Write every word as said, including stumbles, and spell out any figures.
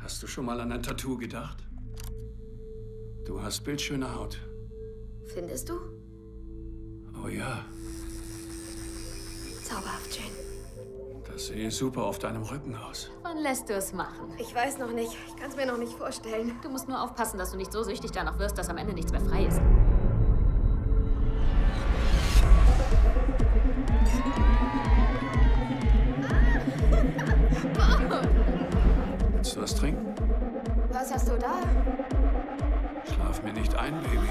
Hast du schon mal an ein Tattoo gedacht? Du hast bildschöne Haut. Findest du? Oh ja, Zauberhaft schön. das sehe super auf deinem Rücken aus. Wann lässt du es machen? Ich weiß noch nicht. Ich kann es mir noch nicht vorstellen. Du musst nur aufpassen, dass du nicht so süchtig danach wirst, dass am Ende nichts mehr frei ist. Willst du was trinken? Was hast du da? Schlaf mir nicht ein, Baby.